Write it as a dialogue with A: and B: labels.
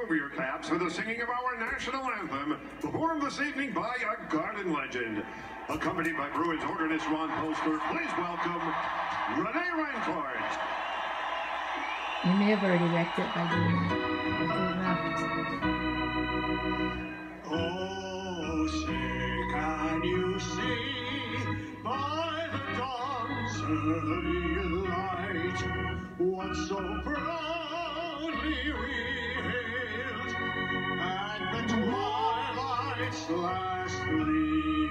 A: over your caps for the singing of our national anthem, performed this evening by a Garden legend. Accompanied by Bruins organist Ron Poster, please welcome Renee Rancourt.
B: You may have already wrecked it by doing that.
C: Oh, say, can you see by the dawn's early light what so proudly we hailed at the twilight's last gleam?